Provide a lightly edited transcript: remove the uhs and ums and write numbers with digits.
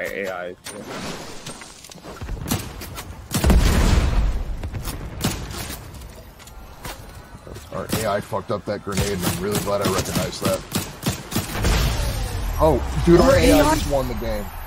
AI. Our AI fucked up that grenade, and I'm really glad I recognized that. Oh, dude, our AI just won the game.